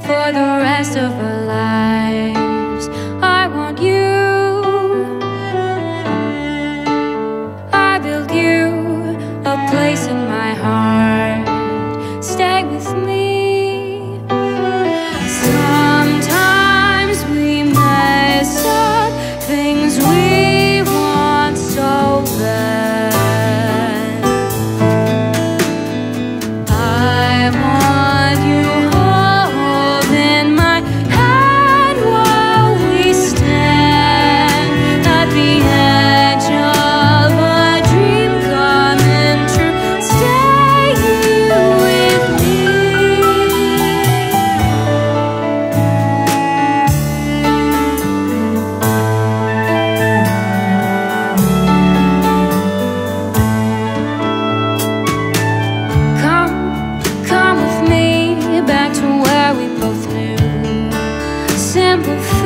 for the rest of our lives. I want you, I build you a place in my heart. Stay with me. Sometimes we mess up things we want so bad. I want you holding my hand while we stand at the edge of a dream coming true. Stay with me. Come with me back to where we both knew simple